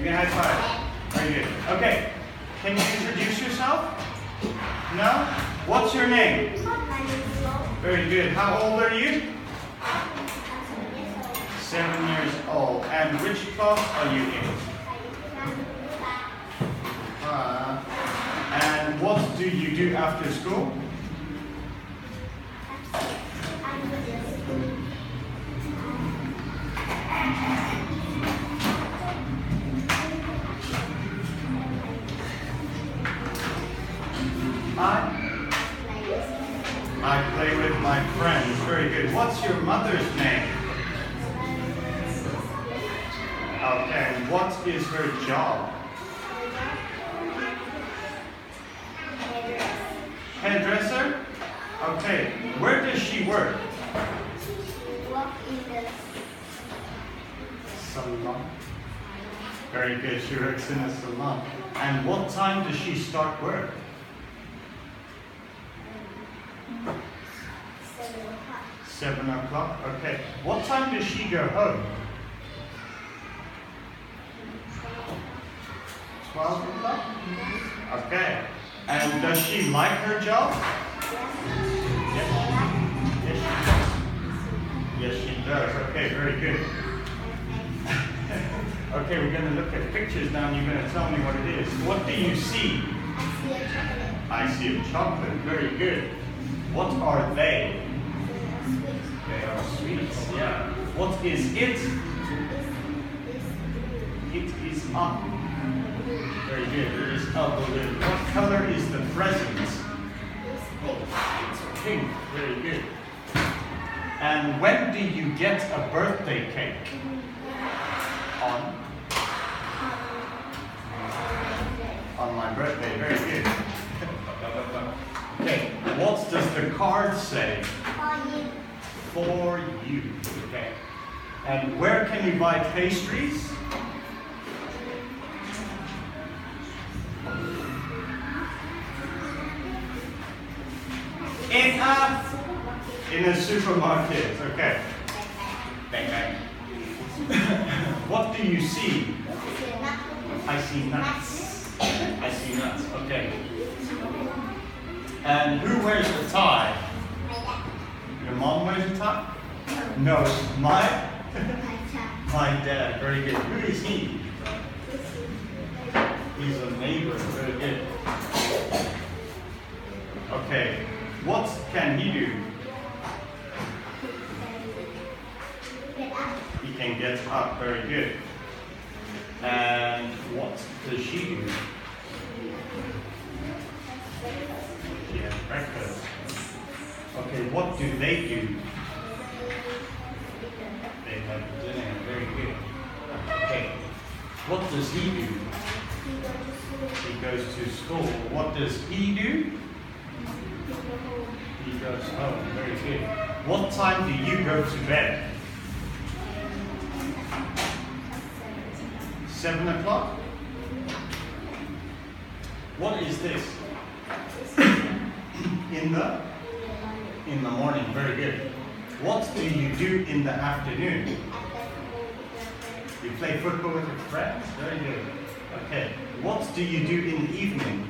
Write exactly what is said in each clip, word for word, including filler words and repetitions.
me a high five. Very good. Okay. Can you introduce yourself? No? What's your name? Very good. How old are you? Seven years old. And which class are you in? Uh, and what do you do after school? I, I play with my friends. Very good. What's your mother's name? Okay, and what is her job? Hairdresser? Okay, where does she work? Salon. Very good, she works in a salon. And what time does she start work? Seven o'clock. Okay. What time does she go home? Twelve o'clock. Okay. And does she like her job? Yes. Yes, she does. Yes, she does. Okay, very good. Okay, we're going to look at pictures now, and you're going to tell me what it is. What do you see? I see a chocolate. Very good. What are they? They are sweets, yeah. What is it? It is up. Very good, it is a balloon. What color is the present? It's pink. Very good. And when do you get a birthday cake? On? On my birthday, very good. Okay, what does the card say? For you. Okay. And where can you buy pastries? In a in a supermarket. Okay. Bang bang. What do you see? I see nuts. I see nuts. Okay. And who wears the tie? Your mom wears a tie? No, my my dad. Very good. Who is he? He's a neighbor. Very good. Okay. What can he do? He can get up. Very good. And what does she do? She has breakfast. Okay, what do they do? They have dinner. Very good. Okay. What does he do? He goes to school. What does he do? He goes home. Very good. What time do you go to bed? Seven o'clock? What is this? In the? In the morning. Very good. What do you do in the afternoon? You play football with your friends? Very good. Okay. What do you do in the evening?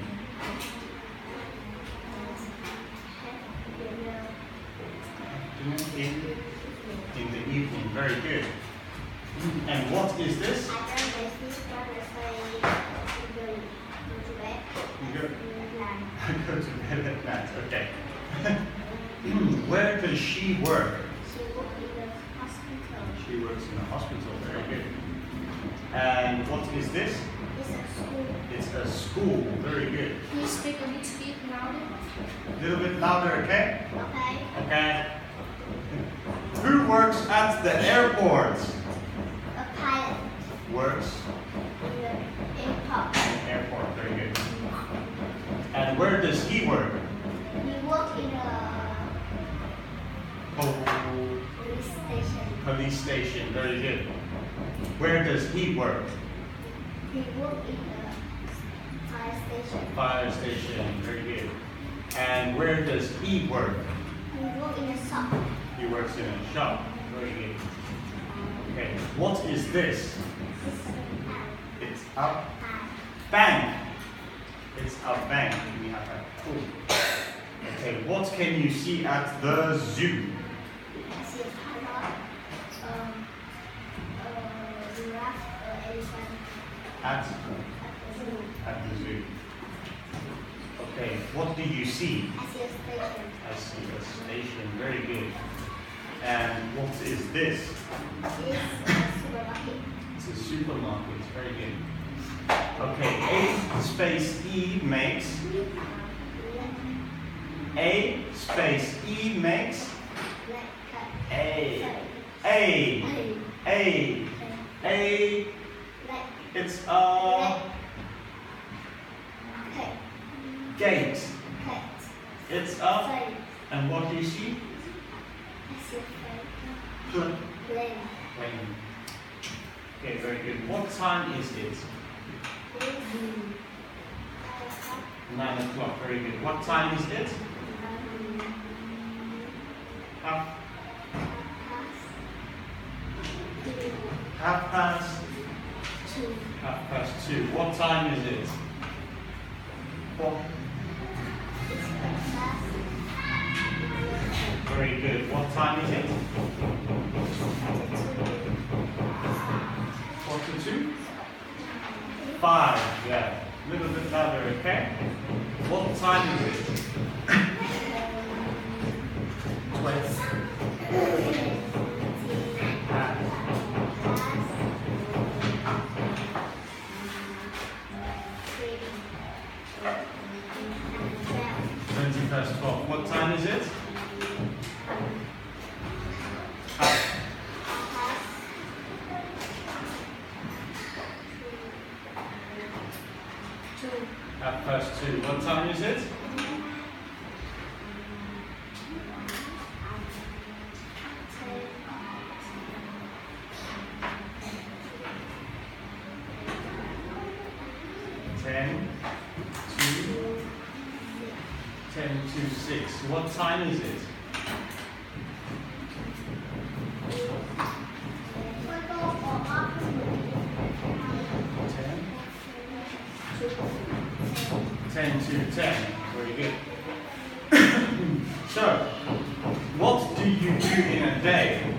In, in the evening. Very good. And what is this? You go, go to bed at night. Okay. Where does she work? She works in a hospital. Very good. And what is this? It's a school. Very good. Can you speak a little bit louder? A little bit louder, okay? Okay. Okay. Who works at the airport? A pilot. Works In the airport. airport. Very good. And where does he work? He works in a Oh, police station. police station. Very good. Where does he work? He works in a fire station. Fire station. Very good. And where does he work? He works in a shop. He works in a shop. Very good. Okay. What is this? This is an It's Up. Bank. It's a bank. We have a cool. Okay, what can you see at the zoo? I see a parrot, um, a giraffe, an elephant. At, At the zoo. at the zoo. Okay, what do you see? I see a station. I see a station. Very good. And what is this? It's a supermarket. It's a supermarket. Very good. Okay, A space E makes. A space E makes. A. A. A. A. It's a gate. It's a. And what do you see? Plane. Plane. Okay, very good. What time is it? Nine o'clock. Very good. What time is it? Half. Half past. Half past two. What time is it? Four. Very good. What time is it? Quarter to? Five. Yeah. A little bit louder, okay? What time is it? Twenty. Twenty past twelve. What time is it? Half past two. What time is it? Ten to ten to six. What time is it? Ten to ten. Very good. So, what do you do in a day?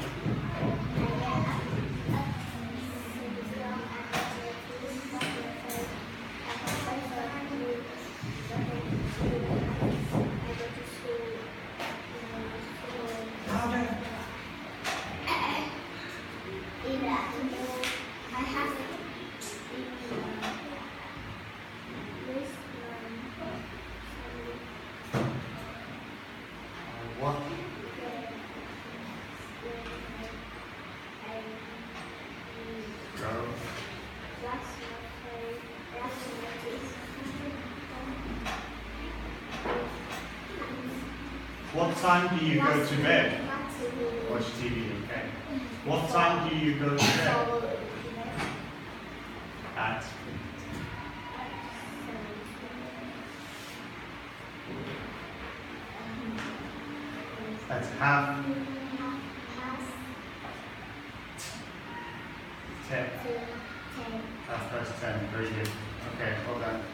What? Go. What time do you go to bed? Watch T V, okay. What time do you go to bed? At? At half ten. Half past ten. Very good. Okay, hold on.